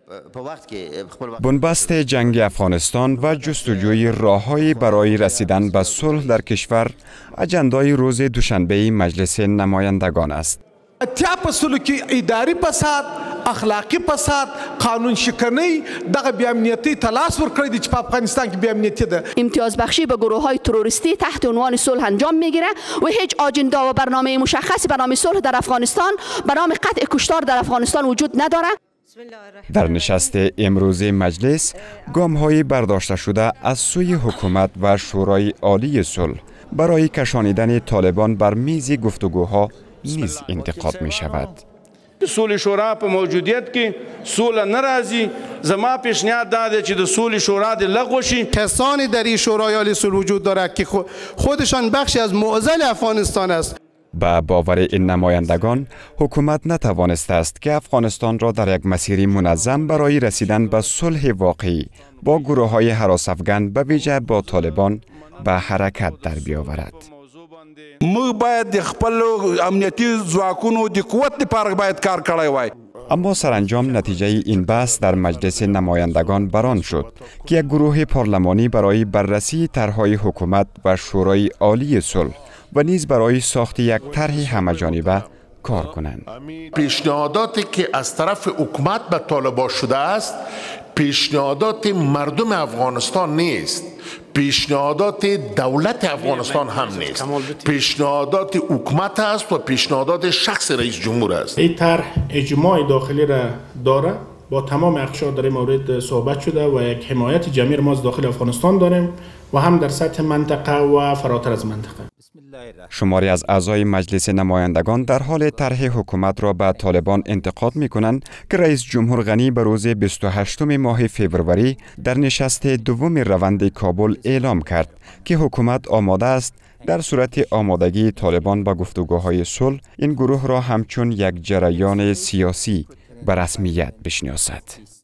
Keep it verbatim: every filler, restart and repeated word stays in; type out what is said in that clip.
بنبست جنگ افغانستان و جستجوی راه‌هایی برای رسیدن به صلح در کشور اجندای روز دوشنبه مجلس نمایندگان است. اتیا په سلوکي اداري فساد، اخلاقی فساد، قانون شکنی، دغه بی امنیتی تلاش ورکړی دی چې په افغانستان کې بی امنیتی ده. امتیاز بخشی به گروه های تروریستی تحت عنوان صلح انجام میگیره و هیچ آجندا و برنامه مشخصی به نام صلح در افغانستان، به نام قطع کشتار در افغانستان وجود نداره. در نشست امروز مجلس گام‌های برداشته شده از سوی حکومت و شورای عالی صلح برای کشانیدن طالبان بر میز گفتگوها نیز انتقاد می شود. صلح شورا په موجودیت کې صلح ناراضی، زما پیشنهاد داده چې د صلح شورا د لغو شي. کسانی در این شورای عالی صلح وجود دارد که خودشان بخشی از معضل افغانستان است. با باور این نمایندگان حکومت نتوانسته است که افغانستان را در یک مسیری منظم برای رسیدن به صلح واقعی با گروه‌های هراس افغان به ویژه با طالبان به حرکت در بیاورد. موږ باید د خپل امنیتي ځواکونو د قوت لپاره باید کار کړی وای. اما سرانجام نتیجه این بحث در مجلس نمایندگان بران شد که یک گروه پارلمانی برای بررسی طرح‌های حکومت و شورای عالی صلح و نیز برای ساخت یک طرح همه‌جانبه کار کنند. پیشنهاداتی که از طرف حکومت به طالبان شده است پیشنهادات مردم افغانستان نیست، پیشنهادات دولت افغانستان هم نیست، پیشنهادات حکومت است و پیشنهادات شخص رئیس جمهور است. این طرح اجماع داخلی را داره، با تمام اقشار در این مورد صحبت شده و یک حمایت جمعی ما از داخل افغانستان داریم و هم در سطح منطقه و فراتر از منطقه. شماری از اعضای مجلس نمایندگان در حال طرح حکومت را به طالبان انتقاد می کنند که رئیس جمهور غنی به روز بیست و هشتم ماه فوریه در نشست دوم روند کابل اعلام کرد که حکومت آماده است در صورت آمادگی طالبان با گفتگوهای صلح این گروه را همچون یک جریان سیاسی به رسمیت بشناسد.